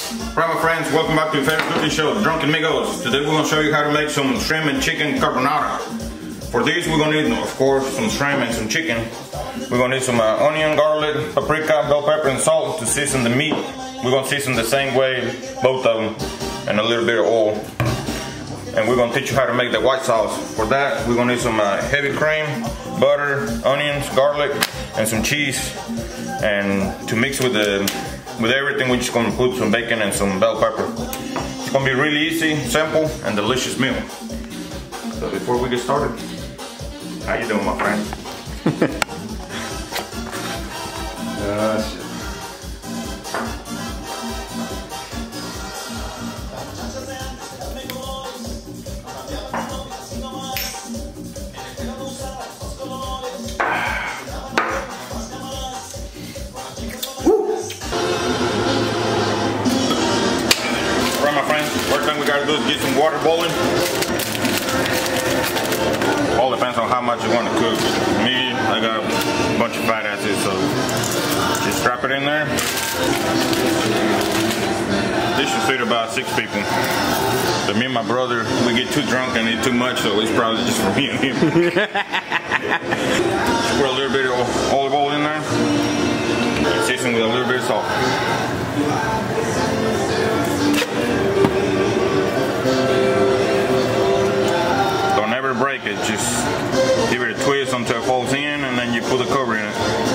Alright my friends, welcome back to your favorite cooking show, The Drunken Migos. Today we're going to show you how to make some shrimp and chicken carbonara. For this we're going to need, of course, some shrimp and some chicken. We're going to need some onion, garlic, paprika, bell pepper and salt to season the meat. We're going to season the same way, both of them, and a little bit of oil. And we're going to teach you how to make the white sauce. For that we're going to need some heavy cream, butter, onions, garlic, and some cheese. And to mix with everything, we're just going to put some bacon and some bell pepper. It's going to be really easy, simple, and delicious meal. So before we get started, how you doing, my friend? First thing we gotta do is get some water boiling. All depends on how much you want to cook. Me, I got a bunch of fat asses, so just drop it in there. This should fit about 6 people. But me and my brother, we get too drunk and eat too much, so it's probably just for me and him. Just put a little bit of olive oil in there. And season with a little bit of salt. Don't ever break it, just give it a twist until it falls in and then you put the cover in it.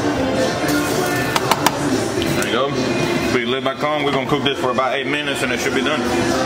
There you go. Put your lid back on. We're going to cook this for about 8 minutes and it should be done.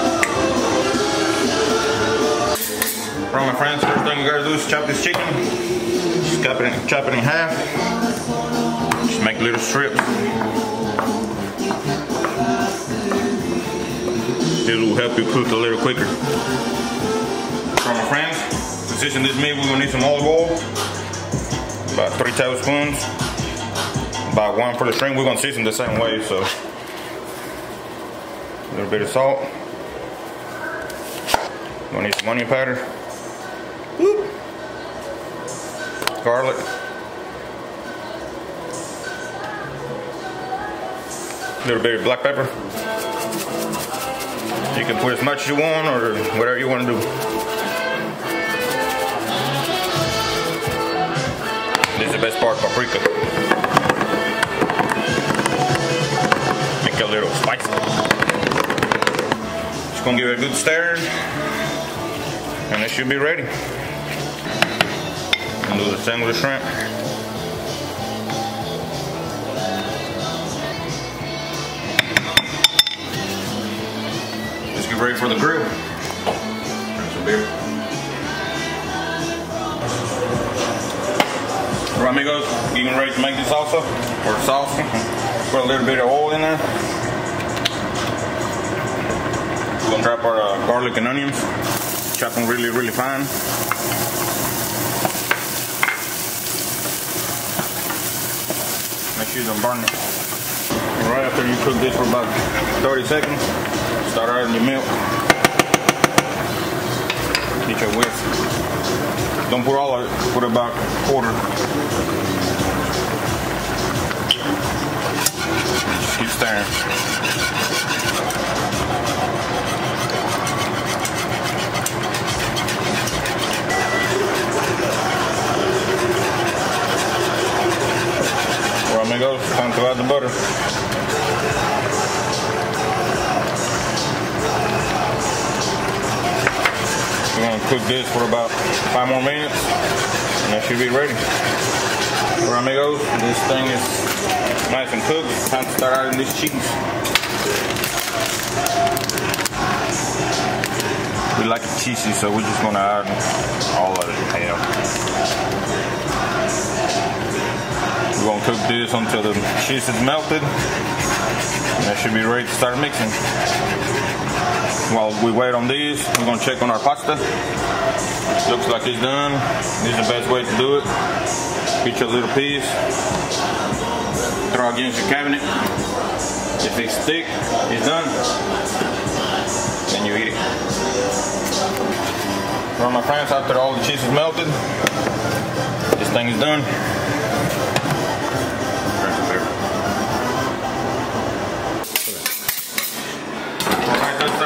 Alright my friends, first thing we got to do is chop this chicken. Just chop it in half. Just make little strips. This will help you cook a little quicker. For my friends, to season this meat, we're gonna need some olive oil, about 3 tablespoons, about 1 for the shrimp. We're gonna season the same way, so a little bit of salt. We're gonna need some onion powder, whoop, garlic, a little bit of black pepper. You can put as much as you want or whatever you want to do. This is the best part, paprika. Make it a little spicy. Just gonna give it a good stir and it should be ready. And do the same with the shrimp. Ready for the grill. Some beer. Alright amigos, getting ready to make this salsa, or sauce. Put a little bit of oil in there. We're going to drop our garlic and onions. Chop them really, really fine. Make sure you don't burn it. Alright, after you cook this for about 30 seconds, start adding your milk. Get your whisk. Don't put all of it, put about a quarter. Just keep stirring. Alright amigos, time to add the butter. We're going to cook this for about 5 more minutes and that should be ready. Alright amigos, this thing is nice and cooked. Time to start adding this cheese. We like it cheesy, so we're just going to add all of it. We're going to cook this until the cheese is melted and that should be ready to start mixing. While we wait on these, we're going to check on our pasta. Looks like it's done. This is the best way to do it. Get your little piece, throw against your cabinet. If it's thick, it's done. Then you eat it. Well, my friends, after all the cheese is melted, this thing is done.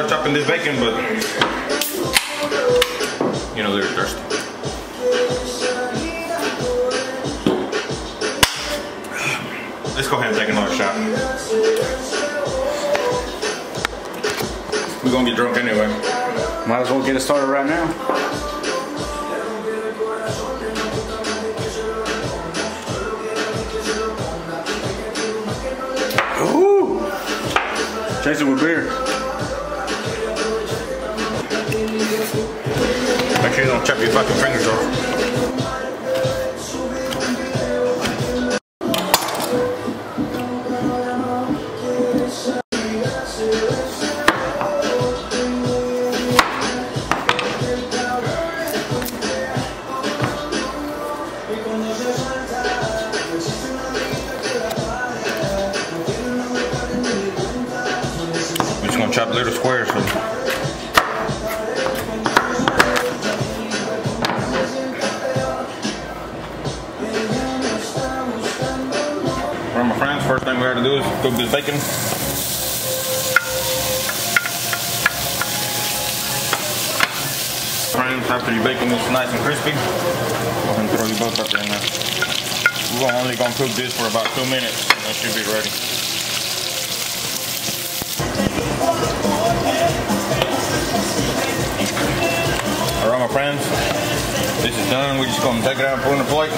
start chopping this bacon, but you know they're thirsty. Let's go ahead and take another shot. We're gonna get drunk anyway. Might as well get it started right now. Ooh! Chase it with beer. Make sure you don't chop your fucking fingers off. We're just gonna chop little squares. So. Alright, my friends, first thing we gotta do is cook this bacon. Friends, after your bacon is nice and crispy, go ahead and throw your both up there in there. We're only gonna cook this for about 2 minutes and it should be ready. Alright, my friends, this is done. We're just gonna take it out and put it in a plate.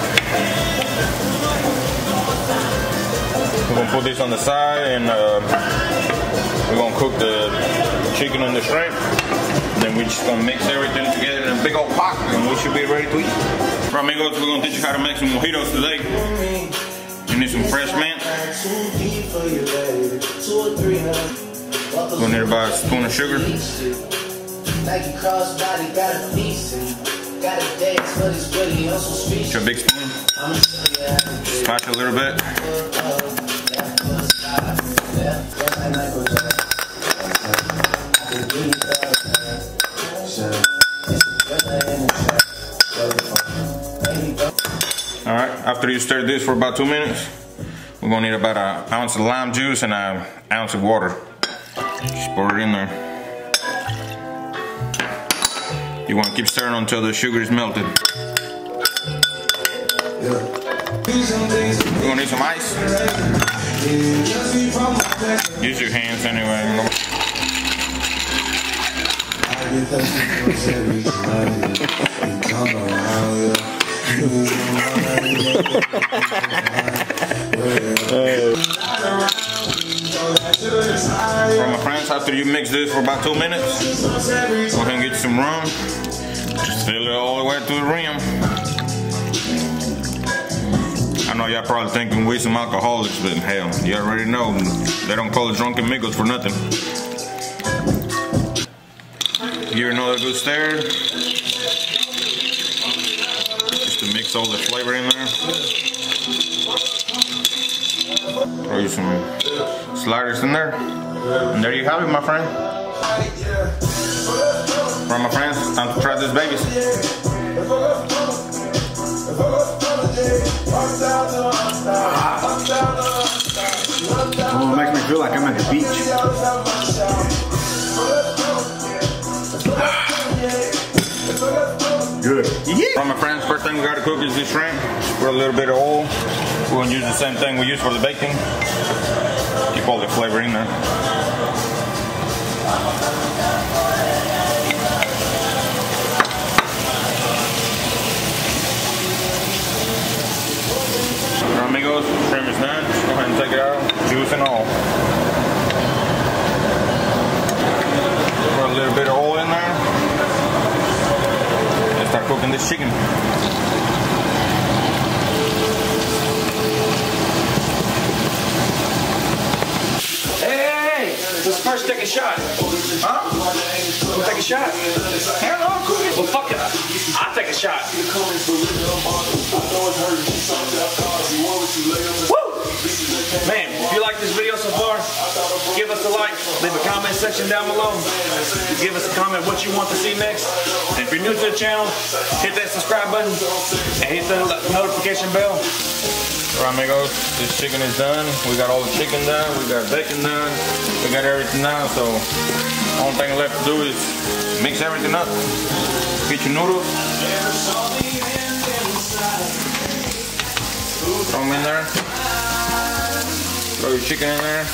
We're gonna put this on the side and we're gonna cook the chicken and the shrimp. Then we're just gonna mix everything together in a big old pot and we should be ready to eat. Alright, amigos, we're gonna teach you how to make some mojitos today. You need some fresh mint. We're gonna need about a spoon of sugar. It's a big spoon. Smash it a little bit. Alright, after you stir this for about 2 minutes, we're gonna need about an ounce of lime juice and an ounce of water. Just pour it in there. You want to keep stirring until the sugar is melted. We're gonna need some ice. Use your hands anyway. For my friends, after you mix this for about 2 minutes, go ahead and get some rum. Just fill it all the way to the rim. I know y'all probably thinking we some alcoholics, but hell, you already know they don't call it drunken amigos for nothing. Give it another good stir. Just to mix all the flavor in there. Throw you some sliders in there. And there you have it, my friend. For my friends, it's time to try this baby. Oh, it makes me feel like I'm at the beach. Good. Yeah. For my friends, first thing we gotta cook is this shrimp. Put a little bit of oil. We're gonna use the same thing we use for the bacon. Keep all the flavor in there. Alright, amigos, shrimp is done. Just go ahead and take it out, juice and all. Put a little bit of oil in there. Let's start cooking this chicken. Hey, let's first take a shot. Huh? We'll take a shot. Hell no, cool. Well, fuck it. I'll take a shot. Woo! Man, if you like this video so far, give us a like, leave a comment section down below. Give us a comment what you want to see next. And if you're new to the channel, hit that subscribe button and hit the notification bell. Alright amigos, this chicken is done. We got all the chicken done, we got bacon done, we got everything done, so the only thing left to do is mix everything up. Get your noodles. Throw them in there. Throw your chicken in there.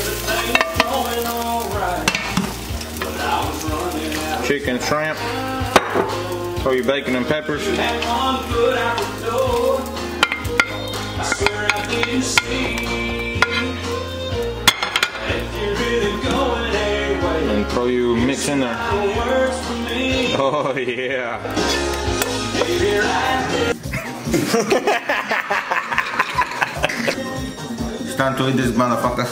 Chicken, shrimp. Throw your bacon and peppers. And throw your mix in there. Oh yeah. It's time to eat this motherfucker.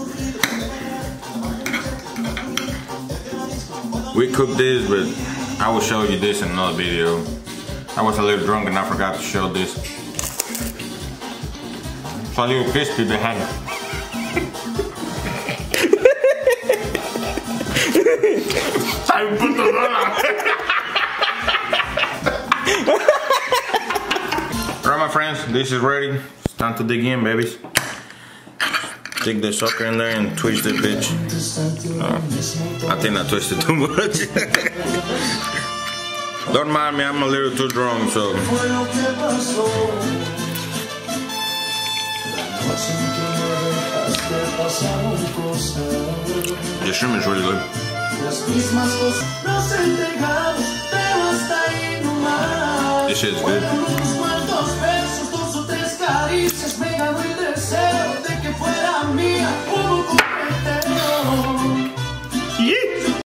We cooked this, but I will show you this in another video. I was a little drunk and I forgot to show this. It's a little crispy behind it. Alright my friends, this is ready. It's time to dig in, babies. Stick the sucker in there and twist it, bitch. I think I twisted too much. Don't mind me, I'm a little too drunk, so. The shrimp is really good. This shit is good.